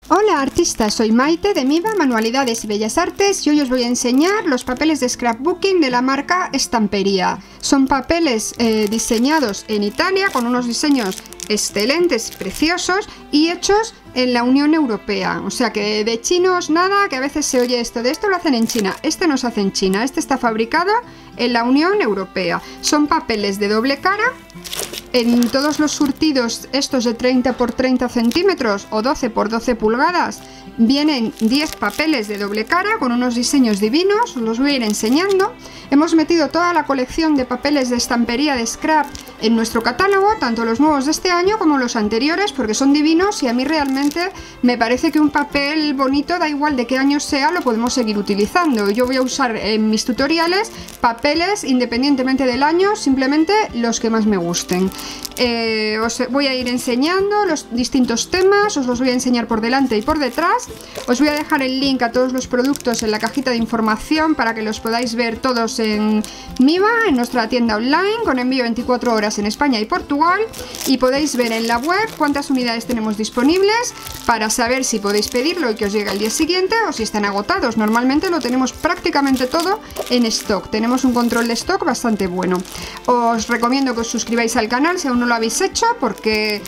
Hola artistas, soy Maite de Miva Manualidades y Bellas Artes y hoy os voy a enseñar los papeles de scrapbooking de la marca Stamperia. Son papeles diseñados en Italia con unos diseños excelentes, preciosos y hechos en la Unión Europea. O sea que de chinos nada, que a veces se oye esto lo hacen en China. Este no se hace en China, este está fabricado en la Unión Europea. Son papeles de doble cara. En todos los surtidos, estos de 30 por 30 centímetros o 12 por 12 pulgadas, vienen 10 papeles de doble cara con unos diseños divinos, os los voy a ir enseñando. Hemos metido toda la colección de papeles de Stamperia de scrap en nuestro catálogo, tanto los nuevos de este año como los anteriores, porque son divinos y a mí realmente me parece que un papel bonito, da igual de qué año sea, lo podemos seguir utilizando. Yo voy a usar en mis tutoriales papeles independientemente del año, simplemente los que más me gusten. Os voy a ir enseñando los distintos temas, os los voy a enseñar por delante y por detrás. Os voy a dejar el link a todos los productos en la cajita de información para que los podáis ver todos en Miva, en nuestra tienda online, con envío 24 horas en España y Portugal, y podéis ver en la web cuántas unidades tenemos disponibles para saber si podéis pedirlo y que os llegue al día siguiente o si están agotados. Normalmente lo tenemos prácticamente todo en stock, tenemos un control de stock bastante bueno. Os recomiendo que os suscribáis al canal si aún no lo habéis hecho, porque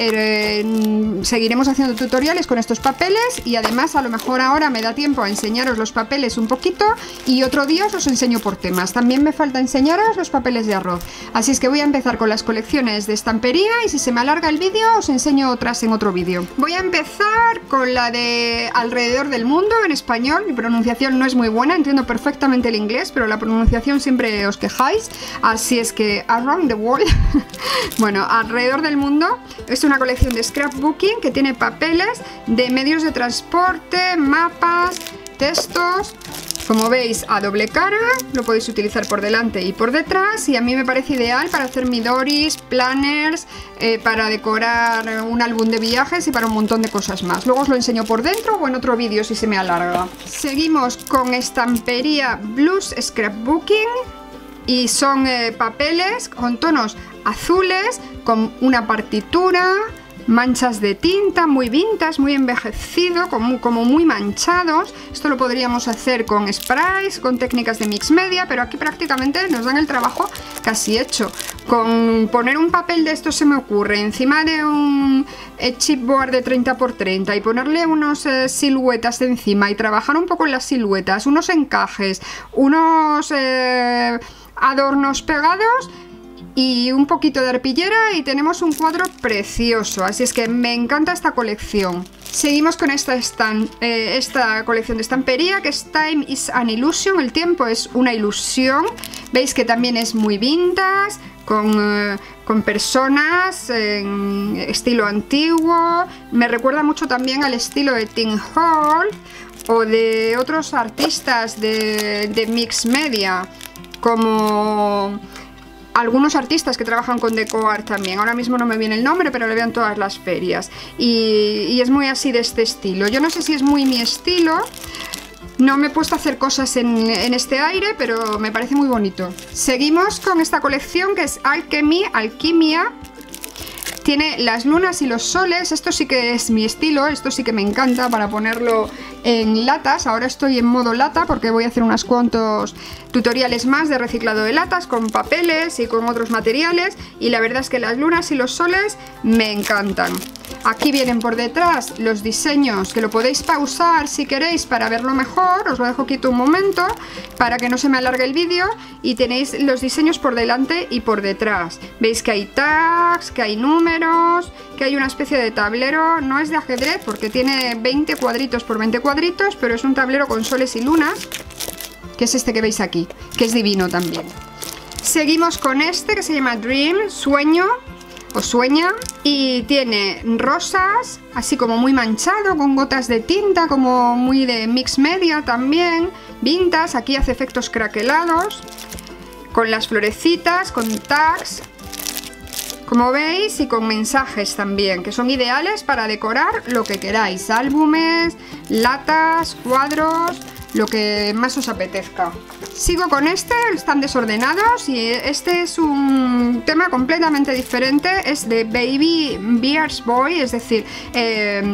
seguiremos haciendo tutoriales con estos papeles y además a lo mejor ahora me da tiempo a enseñaros los papeles un poquito y otro día os los enseño por temas. También me falta enseñaros los papeles de arroz, así es que voy a empezar con las colecciones de Stamperia y si se me alarga el vídeo os enseño otras en otro vídeo. Voy a empezar con la de Alrededor del Mundo en español. Mi pronunciación no es muy buena, entiendo perfectamente el inglés, pero la pronunciación siempre os quejáis, así es que Around the World. Bueno, Alrededor del Mundo es una colección de scrapbooking que tiene papeles de medios de transporte, mapas, textos. Como veis, a doble cara, lo podéis utilizar por delante y por detrás, y a mí me parece ideal para hacer midoris, planners, para decorar un álbum de viajes y para un montón de cosas más. Luego os lo enseño por dentro o en otro vídeo si se me alarga. Seguimos con Stamperia Blues Scrapbooking y son papeles con tonos azules, con una partitura, manchas de tinta, muy vintage, muy envejecido, como muy manchados. Esto lo podríamos hacer con sprays, con técnicas de mix media, pero aquí prácticamente nos dan el trabajo casi hecho. Con poner un papel de esto se me ocurre encima de un chipboard de 30 por 30 y ponerle unos siluetas encima y trabajar un poco en las siluetas, unos encajes, unos adornos pegados y un poquito de arpillera y tenemos un cuadro precioso, así es que me encanta esta colección. Seguimos con esta colección de Stamperia, que es Time is an Illusion, el tiempo es una ilusión. Veis que también es muy vintage, con personas en estilo antiguo. Me recuerda mucho también al estilo de Tim Hall o de otros artistas de mix media, como algunos artistas que trabajan con decoart también. Ahora mismo no me viene el nombre, pero le veo en todas las ferias. Y es muy así de este estilo. Yo no sé si es muy mi estilo. No me he puesto a hacer cosas en este aire, pero me parece muy bonito. Seguimos con esta colección que es Alquimia. Tiene las lunas y los soles. Esto sí que es mi estilo, esto sí que me encanta para ponerlo en latas. Ahora estoy en modo lata porque voy a hacer unos cuantos tutoriales más de reciclado de latas con papeles y con otros materiales, y la verdad es que las lunas y los soles me encantan. Aquí vienen por detrás los diseños, que lo podéis pausar si queréis para verlo mejor. Os lo dejo quieto un momento para que no se me alargue el vídeo, y tenéis los diseños por delante y por detrás. Veis que hay tags, que hay números, que hay una especie de tablero. No es de ajedrez porque tiene 20 cuadritos por 20 cuadritos, pero es un tablero con soles y lunas, que es este que veis aquí, que es divino también. Seguimos con este que se llama Dream, Sueño o Sueña, y tiene rosas, así como muy manchado, con gotas de tinta, como muy de mix media también, vintage. Aquí hace efectos craquelados, con las florecitas, con tags, como veis, y con mensajes también, que son ideales para decorar lo que queráis, álbumes, latas, cuadros, lo que más os apetezca. Sigo con están desordenados, y este es un tema completamente diferente. Es de Baby Bears Boy, es decir,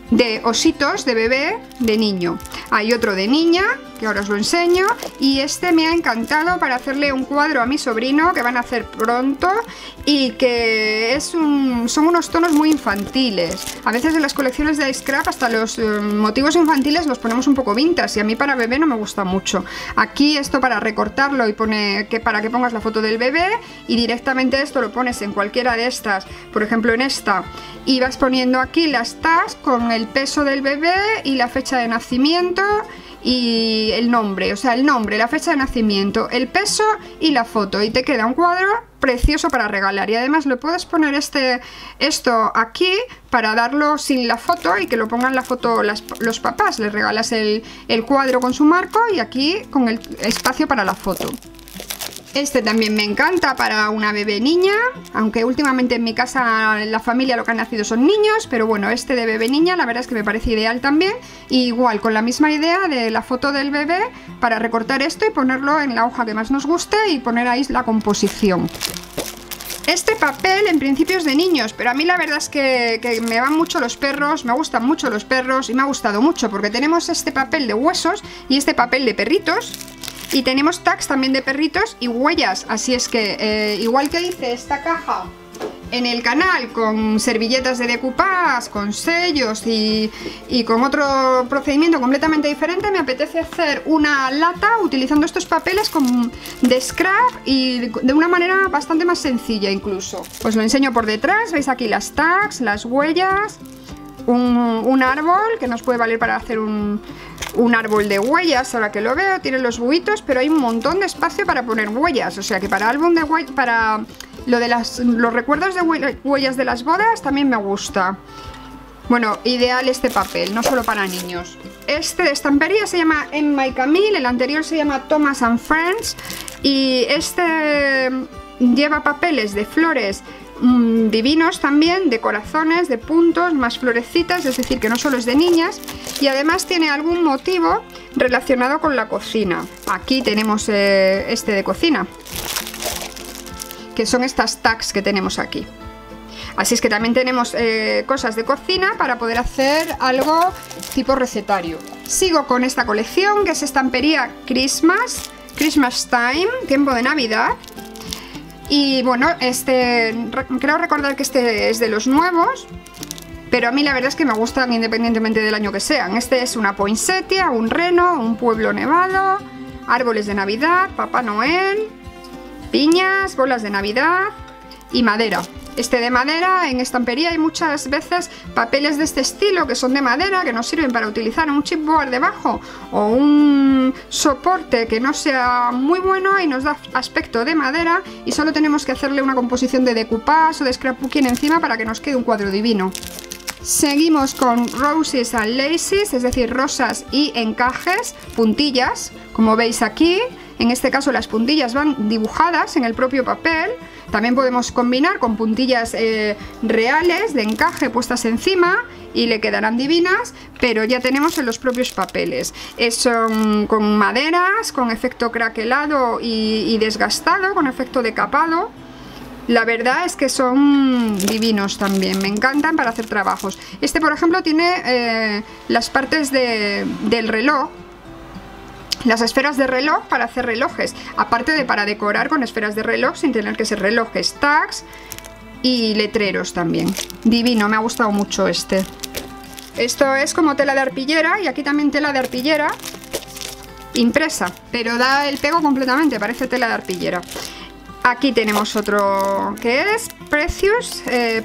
de ositos de bebé de niño. Hay otro de niña, que ahora os lo enseño, y este me ha encantado para hacerle un cuadro a mi sobrino que van a hacer pronto, y que son unos tonos muy infantiles. A veces en las colecciones de iScrap hasta los motivos infantiles los ponemos un poco vintage, y a mí para bebé no me gusta mucho. Aquí esto para recortarlo y para que pongas la foto del bebé, y directamente esto lo pones en cualquiera de estas, por ejemplo en esta, y vas poniendo aquí las tags con el peso del bebé y la fecha de nacimiento y el nombre, o sea, el nombre, la fecha de nacimiento, el peso y la foto, y te queda un cuadro precioso para regalar. Y además le puedes poner esto aquí para darlo sin la foto y que lo pongan la foto los papás. Les regalas el cuadro con su marco y aquí con el espacio para la foto. Este también me encanta para una bebé niña, aunque últimamente en mi casa en la familia lo que han nacido son niños, pero bueno, este de bebé niña la verdad es que me parece ideal también. Y igual, con la misma idea de la foto del bebé, para recortar esto y ponerlo en la hoja que más nos guste y poner ahí la composición. Este papel en principio es de niños, pero a mí la verdad es que me van mucho los perros, me gustan mucho los perros y me ha gustado mucho porque tenemos este papel de huesos y este papel de perritos. Y tenemos tags también de perritos y huellas, así es que igual que hice esta caja en el canal con servilletas de decoupage, con sellos y con otro procedimiento completamente diferente, me apetece hacer una lata utilizando estos papeles de scrap y de una manera bastante más sencilla incluso. Os lo enseño por detrás, veis aquí las tags, las huellas, un árbol que nos puede valer para hacer un árbol de huellas, ahora que lo veo, tiene los buitos, pero hay un montón de espacio para poner huellas, o sea que para álbum de huellas, para lo de los recuerdos de huellas de las bodas también me gusta. Bueno, ideal este papel, no solo para niños. Este de estampería se llama Emma y Camille, el anterior se llama Thomas and Friends, y este lleva papeles de flores divinos también, de corazones, de puntos, más florecitas, es decir que no solo es de niñas, y además tiene algún motivo relacionado con la cocina. Aquí tenemos este de cocina, que son estas tags que tenemos aquí. Así es que también tenemos cosas de cocina para poder hacer algo tipo recetario. Sigo con esta colección que es estampería Christmas Time, tiempo de Navidad. Y bueno, creo recordar que este es de los nuevos, pero a mí la verdad es que me gustan independientemente del año que sean. Este es una poinsettia, un reno, un pueblo nevado, árboles de Navidad, Papá Noel, piñas, bolas de Navidad y madera. Este de madera, en estampería hay muchas veces papeles de este estilo que son de madera, que nos sirven para utilizar un chipboard debajo o un soporte que no sea muy bueno y nos da aspecto de madera, y solo tenemos que hacerle una composición de decoupage o de scrapbooking encima para que nos quede un cuadro divino. Seguimos con roses and laces, es decir, rosas y encajes, puntillas, como veis aquí. En este caso las puntillas van dibujadas en el propio papel. También podemos combinar con puntillas reales de encaje puestas encima y le quedarán divinas, pero ya tenemos en los propios papeles. Son con maderas, con efecto craquelado y desgastado, con efecto decapado. La verdad es que son divinos también, me encantan para hacer trabajos. Este, por ejemplo, tiene las partes del reloj, las esferas de reloj para hacer relojes, aparte de para decorar con esferas de reloj sin tener que ser relojes, tags y letreros también. Divino, me ha gustado mucho este. Esto es como tela de arpillera, y aquí también tela de arpillera impresa, pero da el pego completamente, parece tela de arpillera. Aquí tenemos otro que es Precious,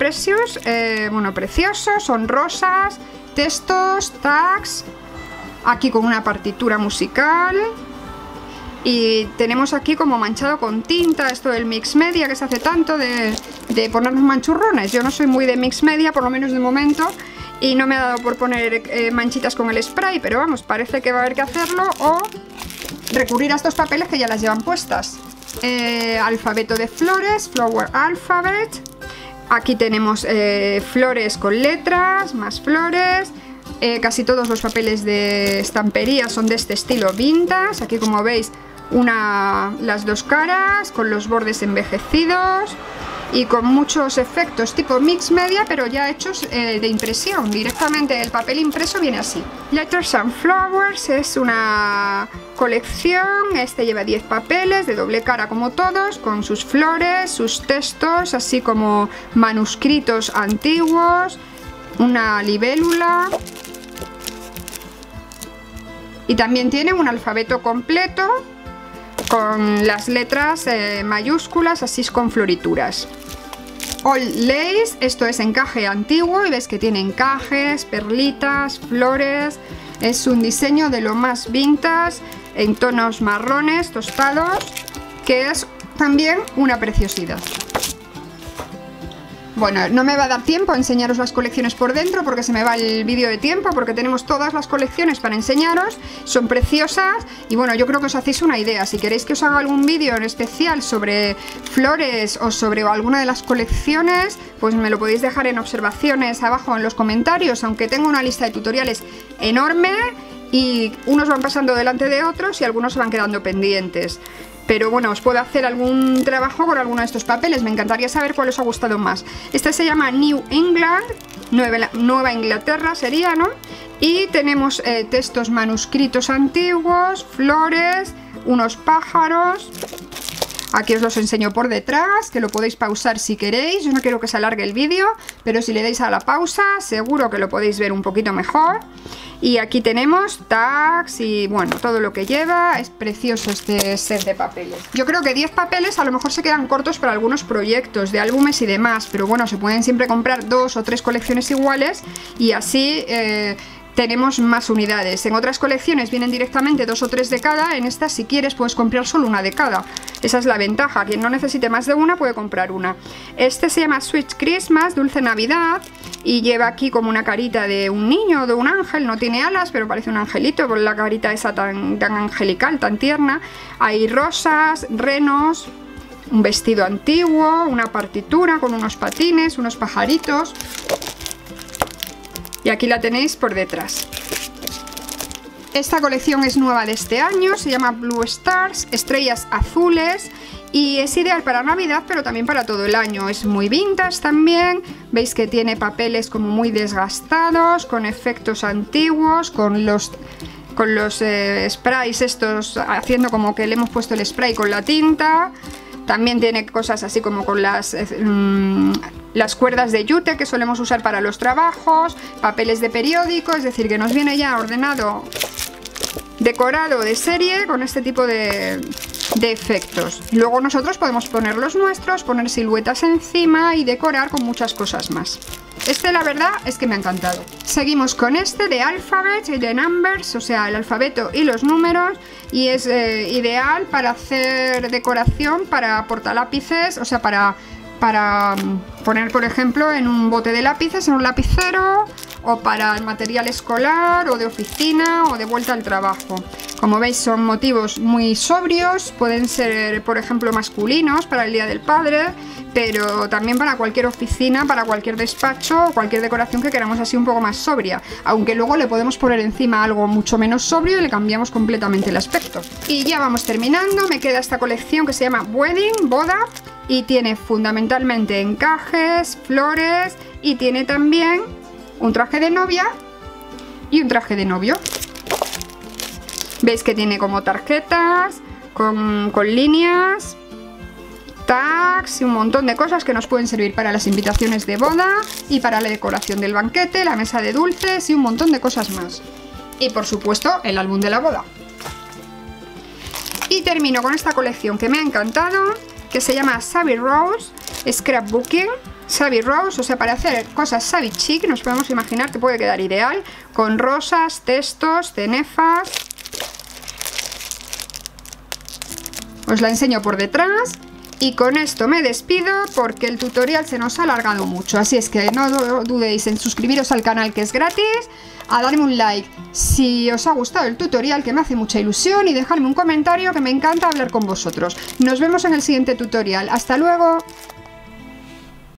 bueno, precioso, son rosas, textos, tags, aquí con una partitura musical, y tenemos aquí como manchado con tinta, esto del mix media que se hace tanto de ponernos manchurrones. Yo no soy muy de mix media, por lo menos de momento, y no me ha dado por poner manchitas con el spray, pero vamos, parece que va a haber que hacerlo o recurrir a estos papeles que ya las llevan puestas. Alfabeto de flores, Flower Alphabet. Aquí tenemos flores con letras, más flores. Casi todos los papeles de estampería son de este estilo vintage. Aquí, como veis, las dos caras con los bordes envejecidos. y con muchos efectos tipo mix media, pero ya hechos de impresión. Directamente el papel impreso viene así. Letters and Flowers es una colección, este lleva 10 papeles de doble cara como todos, con sus flores, sus textos, así como manuscritos antiguos, una libélula. Y también tiene un alfabeto completo con las letras mayúsculas, así con florituras. Old Lace, esto es encaje antiguo y ves que tiene encajes, perlitas, flores. Es un diseño de lo más vintage en tonos marrones tostados, que es también una preciosidad. Bueno, no me va a dar tiempo a enseñaros las colecciones por dentro porque se me va el vídeo de tiempo, porque tenemos todas las colecciones para enseñaros, son preciosas y bueno, yo creo que os hacéis una idea. Si queréis que os haga algún vídeo en especial sobre flores o sobre alguna de las colecciones, pues me lo podéis dejar en observaciones abajo en los comentarios, aunque tengo una lista de tutoriales enorme y unos van pasando delante de otros y algunos se van quedando pendientes. Pero bueno, os puedo hacer algún trabajo con alguno de estos papeles, me encantaría saber cuál os ha gustado más. Este se llama New England, Nueva Inglaterra sería, ¿no? Y tenemos textos manuscritos antiguos, flores, unos pájaros. Aquí os los enseño por detrás, que lo podéis pausar si queréis. Yo no quiero que se alargue el vídeo, pero si le dais a la pausa, seguro que lo podéis ver un poquito mejor. Y aquí tenemos tags y bueno, todo lo que lleva. Es precioso este set de papeles. Yo creo que 10 papeles a lo mejor se quedan cortos para algunos proyectos de álbumes y demás, pero bueno, se pueden siempre comprar 2 o 3 colecciones iguales y así tenemos más unidades. En otras colecciones vienen directamente 2 o 3 de cada, en esta si quieres puedes comprar solo una de cada. Esa es la ventaja, quien no necesite más de una puede comprar una. Este se llama Sweet Christmas, Dulce Navidad, y lleva aquí como una carita de un niño o de un ángel, no tiene alas pero parece un angelito con la carita esa tan angelical, tan tierna. Hay rosas, renos, un vestido antiguo, una partitura con unos patines, unos pajaritos. Y aquí la tenéis por detrás. Esta colección es nueva de este año, se llama Blue Stars, estrellas azules, y es ideal para Navidad pero también para todo el año. Es muy vintage también, veis que tiene papeles como muy desgastados, con efectos antiguos, con los sprays estos, haciendo como que le hemos puesto el spray con la tinta. También tiene cosas así como con las cuerdas de yute que solemos usar para los trabajos, papeles de periódico, es decir, que nos viene ya ordenado, decorado de serie con este tipo de efectos. Luego nosotros podemos poner los nuestros, poner siluetas encima y decorar con muchas cosas más. Este la verdad es que me ha encantado. Seguimos con este de Alphabet y de Numbers, o sea el alfabeto y los números, y es ideal para hacer decoración para portalápices, o sea para poner por ejemplo en un bote de lápices, en un lapicero, o para el material escolar o de oficina o de vuelta al trabajo. Como veis son motivos muy sobrios, pueden ser por ejemplo masculinos para el Día del Padre, pero también para cualquier oficina, para cualquier despacho o cualquier decoración que queramos así un poco más sobria, aunque luego le podemos poner encima algo mucho menos sobrio y le cambiamos completamente el aspecto. Y ya vamos terminando, me queda esta colección que se llama Wedding, boda, y tiene fundamentalmente encajes, flores y tiene también un traje de novia y un traje de novio. Veis que tiene como tarjetas con líneas, tags y un montón de cosas que nos pueden servir para las invitaciones de boda y para la decoración del banquete, la mesa de dulces y un montón de cosas más. Y por supuesto el álbum de la boda. Y termino con esta colección que me ha encantado, que se llama Savvy Rose Scrapbooking. Savvy Rose, o sea, para hacer cosas savvy chic, nos podemos imaginar que puede quedar ideal, con rosas, textos, cenefas. Os la enseño por detrás. Y con esto me despido porque el tutorial se nos ha alargado mucho, así es que no dudéis en suscribiros al canal, que es gratis, a darme un like si os ha gustado el tutorial, que me hace mucha ilusión, y dejarme un comentario, que me encanta hablar con vosotros. Nos vemos en el siguiente tutorial. ¡Hasta luego!